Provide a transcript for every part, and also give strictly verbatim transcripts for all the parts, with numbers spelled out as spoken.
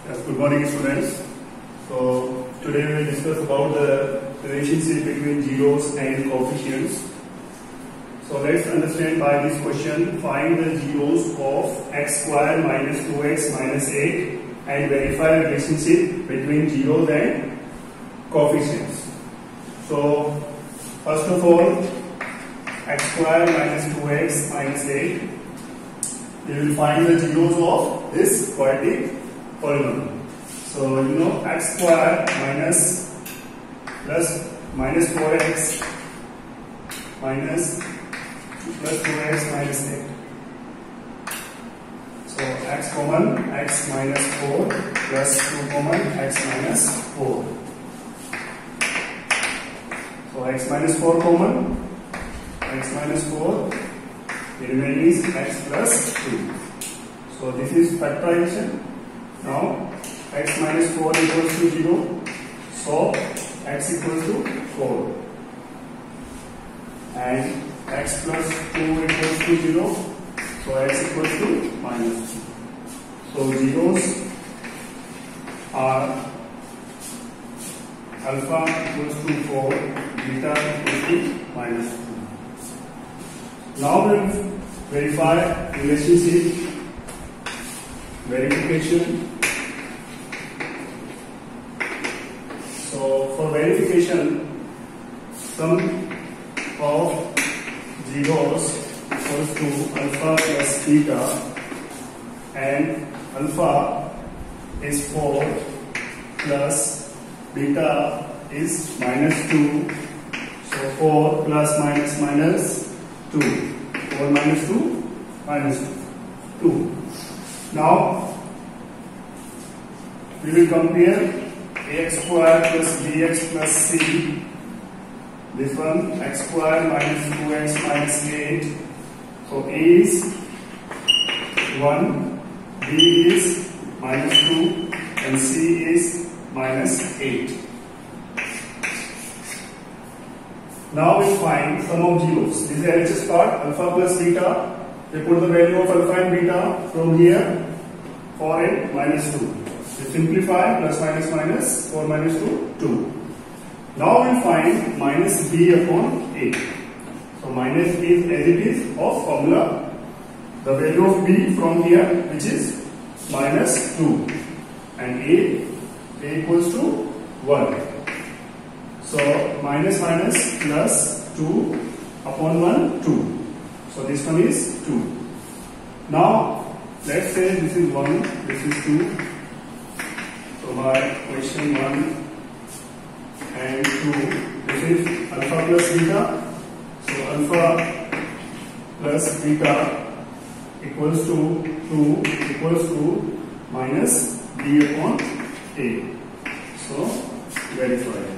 Yes, good morning, students. So today we will discuss about the relationship between zeros and coefficients. So let's understand by this question. Find the zeros of x square minus two x minus eight and verify relationship between zeros and coefficients. So first of all, x square minus two x minus eight. We will find the zeros of this quadratic polynomial. So you know x square minus plus minus four x minus plus two x minus eight. So x common, x minus four plus two common, x minus four. So x minus four common, x minus four. The remaining is x plus two. So this is factorization. Now x minus four equals to zero. So x equals to four. And x plus two equals to zero. So x equals to minus two. So zeros are alpha equals to four, beta equals to minus two. Now we will verify relationship, verification. So for verification, sum of zeros equals to alpha plus beta, and alpha is four plus beta is minus two. So four plus minus minus two. four minus two minus two. Now we will compare ax square plus bx plus c. This one x square minus two x minus eight. So a is one, b is minus two, and c is minus eight. Now we find sum of zeros. This is the L H S part, alpha plus beta. We put the value of alpha and beta from here, four and minus two. We simplify, plus minus minus, four minus two, two. Now we find minus b upon a. So minus is as it is of formula. The value of b from here, which is minus two. And a, a equals to one. So minus minus plus two upon one, two. So this one is two. Now let's say this is one, this is two. So by question one and two, this is alpha plus beta. So alpha plus beta equals to two equals to minus b upon a. So verify.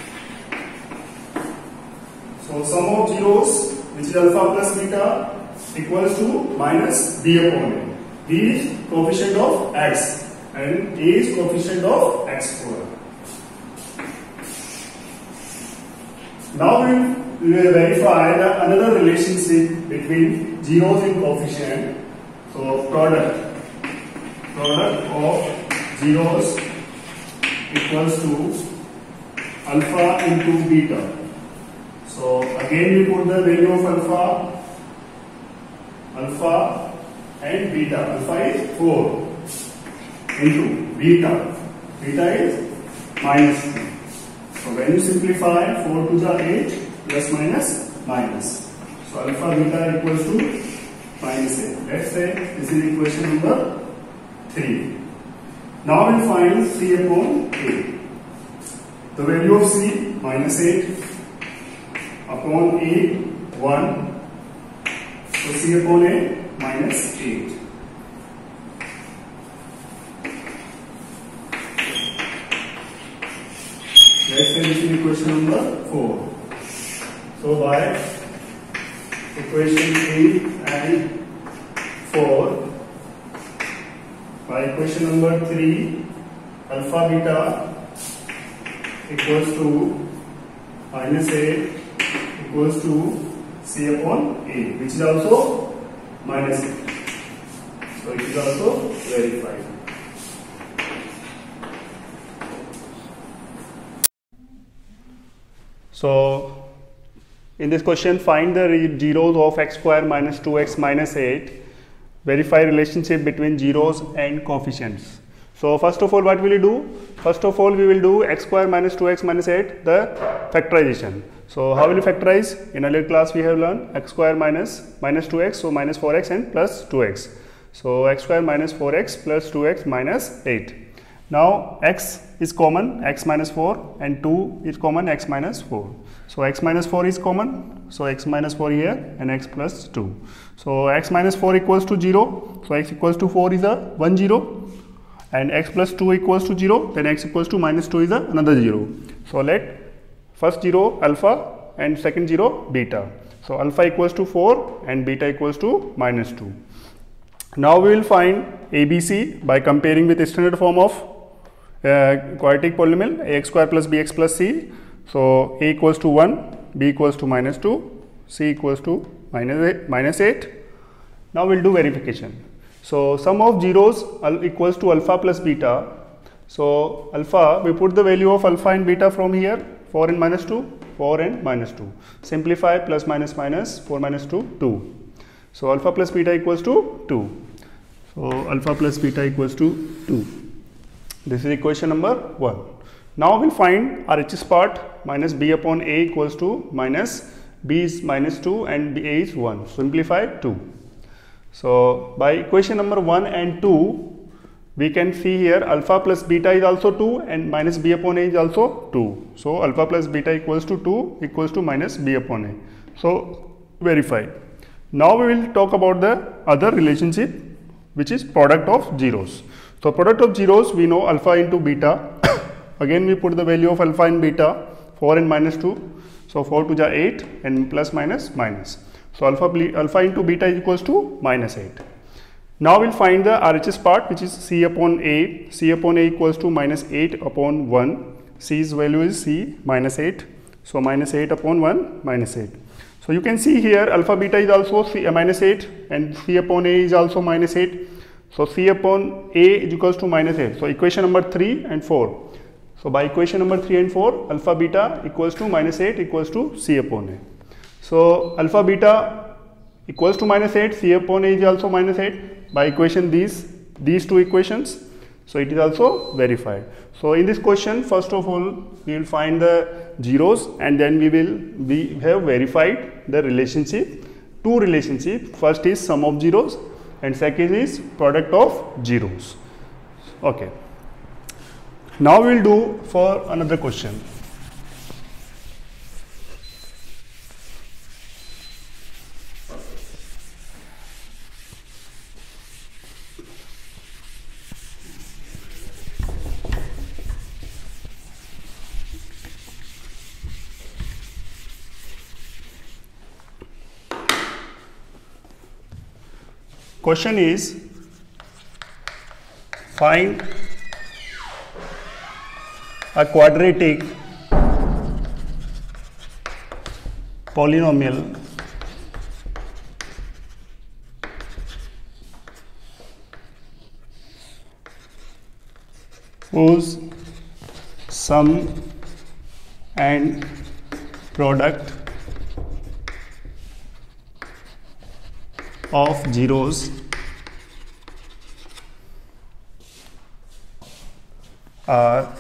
So sum of zeros, which is alpha plus beta, equals to minus b upon a. B is coefficient of x and a is coefficient of x square. Now we will verify the another relationship between zeros and coefficient. So product, product of zeros equals to alpha into beta. So again we put the value of alpha, alpha and beta. Alpha is four into beta. Beta is minus two. So when you simplify, four to the eight plus minus minus. So alpha beta equals to minus eight. Let's say this is equation number three. Now we'll find c upon a. The value of c minus eight. Upon a, one. So c upon a minus eight. Let's say this is equation number four. So by equation three and four, by equation number three, alpha beta equals to minus eight equals to c upon a, which is also minus eight. So it is also verified. So in this question, find the zeros of x square minus two x minus eight. Verify relationship between zeros and coefficients. So first of all, what will you do? First of all, we will do x square minus two x minus eight, the factorization. So how will you factorize? In earlier class we have learned x square minus minus two x, so minus four x and plus two x. So x square minus four x plus two x minus eight. Now x is common, x minus four, and two is common, x minus four. So x minus four is common, so x minus four here and x plus two. So x minus four equals to zero, so x equals to four is a one zero, and x plus two equals to zero, then x equals to minus two is a another zero. So let first zero alpha and second zero beta. So alpha equals to four and beta equals to minus two. Now we will find A B C by comparing with the standard form of uh, quadratic polynomial ax square plus bx plus c. So a equals to one, b equals to minus two, c equals to minus eight, minus eight. Now we will do verification. So sum of zeros equals to alpha plus beta. So alpha, we put the value of alpha and beta from here, four and minus two, four and minus two. Simplify, plus minus minus, four minus two, two. So alpha plus beta equals to two. So alpha plus beta equals to two. This is equation number one. Now we will find R H S part, minus b upon a equals to minus b is minus two and a is one. Simplify two. So by equation number one and two, we can see here alpha plus beta is also two and minus b upon a is also two. So alpha plus beta equals to two equals to minus b upon a. So verify. Now we will talk about the other relationship, which is product of zeros. So product of zeros, we know alpha into beta. Again we put the value of alpha and beta, four and minus two. So four to the eight and plus minus minus. So alpha, alpha into beta is equals to minus eight. Now we will find the R H S part, which is c upon a. C upon a equals to minus eight upon one. C's value is c minus eight. So minus eight upon one minus eight. So you can see here alpha beta is also c, uh, minus eight and c upon a is also minus eight. So c upon a is equals to minus eight. So equation number three and four. So by equation number three and four, alpha beta equals to minus eight equals to c upon a. So alpha beta equals to minus eight, c upon a is also minus eight. By equation these, these two equations, so it is also verified. So in this question, first of all, we will find the zeros and then we will, we have verified the relationship, two relationship. First is sum of zeros and second is product of zeros. Okay. Now we will do for another question. Question is, find a quadratic polynomial whose sum and product of zeros are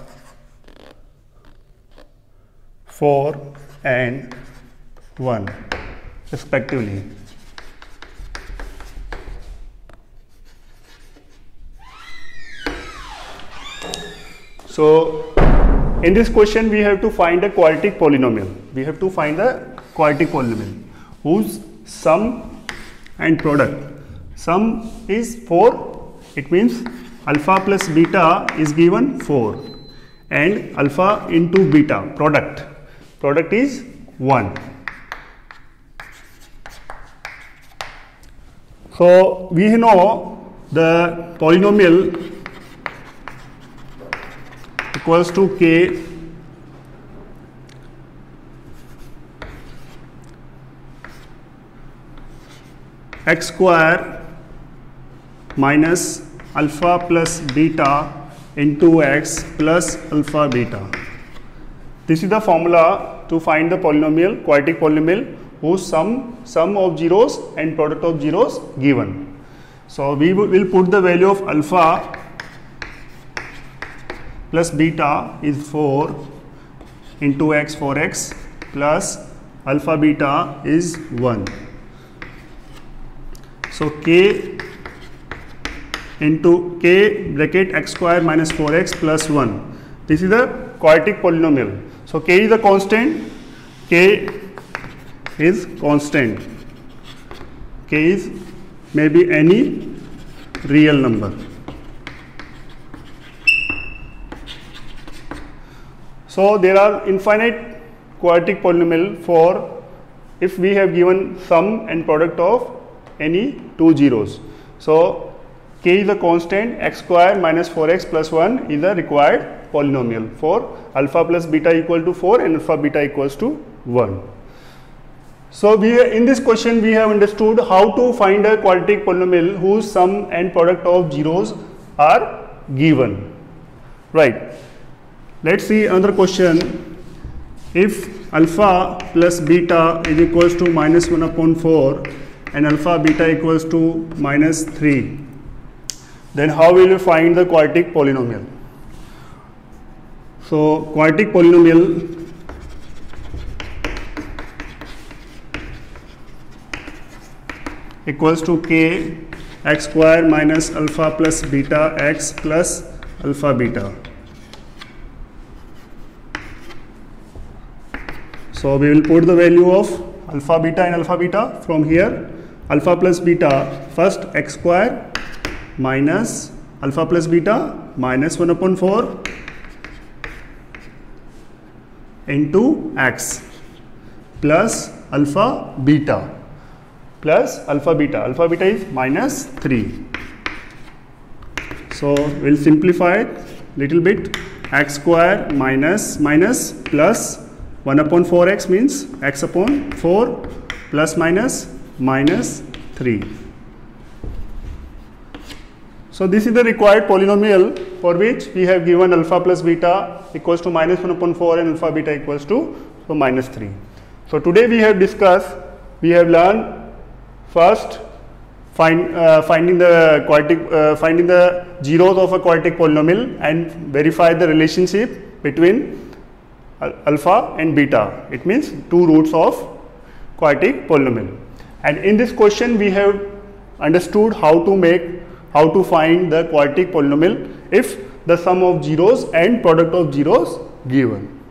four and one respectively. So in this question we have to find a quadratic polynomial. We have to find a quadratic polynomial whose sum and product. Sum is four, it means alpha plus beta is given four, and alpha into beta, product, product is one. So we know the polynomial equals to k x square minus alpha plus beta into x plus alpha beta. This is the formula to find the polynomial, quadratic polynomial whose sum, sum of zeros and product of zeros given. So we will put the value of alpha plus beta is four into x for x plus alpha beta is one. So k into k bracket x square minus four x plus one. This is the quadratic polynomial. So k is a constant, k is constant, k is maybe any real number. So there are infinite quadratic polynomial for if we have given sum and product of any two zeros. So k is a constant, x square minus four x plus one is the required polynomial for alpha plus beta equal to four and alpha beta equals to one. So we in this question we have understood how to find a quadratic polynomial whose sum and product of zeros are given. Right. Let's see another question. If alpha plus beta is equals to minus one upon four and alpha beta equals to minus three, then how will you find the quadratic polynomial? So quadratic polynomial equals to k x square minus alpha plus beta x plus alpha beta. So we will put the value of alpha beta and alpha beta from here. Alpha plus beta, first x square minus alpha plus beta minus one upon four into x plus alpha beta plus alpha beta. Alpha beta is minus three. So we'll simplify it little bit. X square minus minus plus one upon four x means x upon four plus minus minus three. So this is the required polynomial for which we have given alpha plus beta equals to minus one upon four and alpha beta equals to so minus three. So today we have discussed, we have learned first find uh, finding the quadratic uh, finding the zeros of a quadratic polynomial and verify the relationship between alpha and beta. It means two roots of quadratic polynomial. And in this question we have understood how to make how to find the quadratic polynomial if the sum of zeros and product of zeros given.